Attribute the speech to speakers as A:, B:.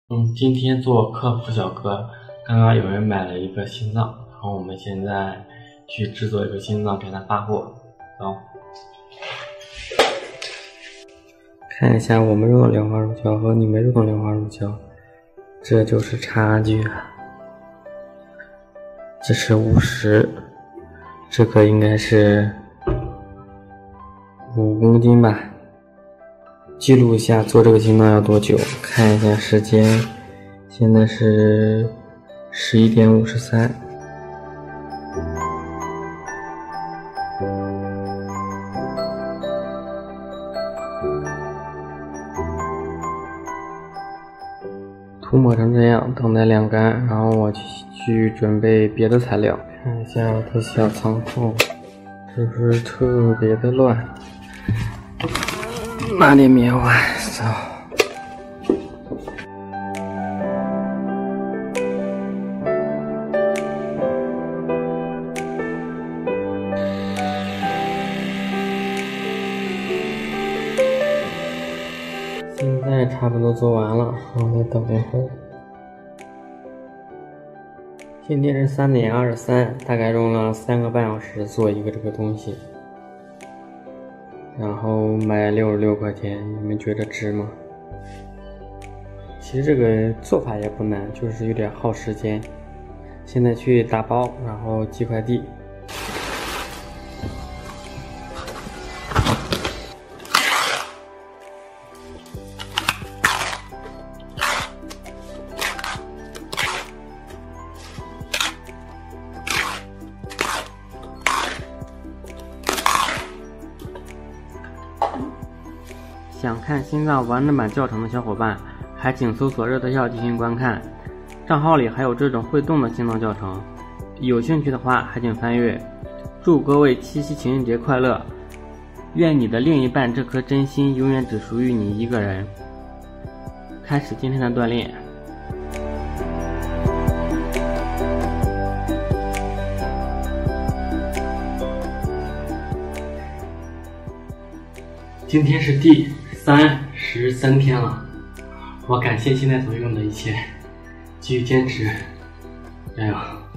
A: 今天做客服小哥，刚刚有人买了一个心脏，然后我们现在去制作一个心脏给他发货。走，看一下我们用的莲花乳胶和你们用的莲花乳胶，这就是差距啊。这是50，这个应该是5公斤吧。记录一下做这个心脏要多久，看一下时间，现在是11点53。涂抹成这样，等待晾干，然后我去准备别的材料。看一下我的小仓库，是不是特别的乱？拿点棉花，走。现在差不多做完了，然后再等一会儿。今天是3点23，大概用了3个半小时做一个这个东西。然后卖66块钱，你们觉得值吗？其实这个做法也不难，就是有点耗时间。现在去打包，然后寄快递。想看心脏完整版教程的小伙伴，还请搜索热特效进行观看，账号里还有这种会动的心脏教程，有兴趣的话还请翻阅。祝各位七夕情人节快乐，愿你的另一半这颗真心永远只属于你一个人。开始今天的锻炼。今天是第33天了，我感谢现在所用的一切，继续坚持，加油！